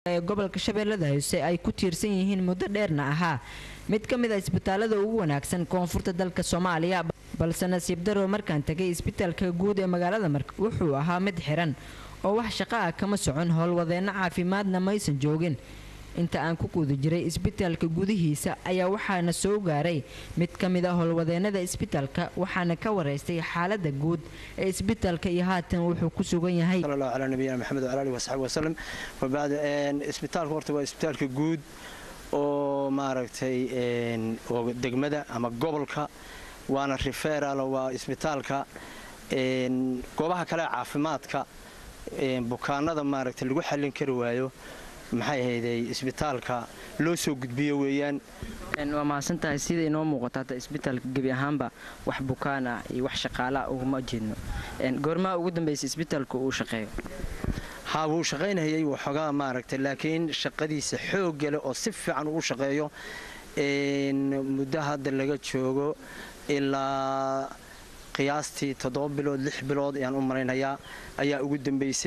gobolka Shabeellada Hoose ay ku tiirsan yihiin muddo dheerna ahaa mid ka mid ah isbitaalada ugu wanaagsan koonfurta dalka Soomaaliya balse nasiib daro markaan tagay isbitaalka guud ee magaalada Marka wuxuu ahaa mid xiran oo wax shaqo ah kama socon howlwadeena caafimaadna maysan joogin inta aan ku guudo jiray isbitaalka gudihiisa ayaa waxaana soo gaaray mid ka mid ah howlwadeenada isbitaalka waxaana ka wareystay xaaladda guud ee isbitaalka iyo haatan wuxuu ku sugan yahay sallallahu alayhi nabiyina maxamed wa alihi wa sahbihi wasallam wa ba'd isbitaalku horta waa isbitaalka guud oo maaragtay oo degmada ama gobolka waana referral waa isbitaalka goobaha kale caafimaadka bukaanada maaragtay lagu xallin kari waayo maxay ahaydey isbitaalka loo soo gudbiyo weeyaan waa maasantahay sida inoo muuqata isbitaalka gabi ahaanba wax bukaan ah iyo wax shaqaale ah uma jeedno goorma ugu dambeysay isbitaalku uu shaqeeyo wuu shaqaynayay waxoogaa maaragtay laakiin shaqadiisa xoog leh oo si fiican u shaqeeyo muddo hadda laga joogo ilaa qiyaastii 7 bilood 6 bilood ayaan u maraynayaa ayaa ugu dambeysay